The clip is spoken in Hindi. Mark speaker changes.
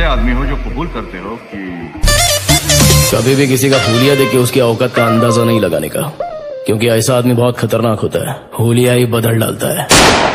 Speaker 1: पहले आदमी हो जो कबूल करते हो कि
Speaker 2: कभी भी किसी का हुलिया देख के उसकी औकात का अंदाजा नहीं लगाने का, क्योंकि ऐसा आदमी बहुत खतरनाक होता है, हुलिया ही बदल डालता है।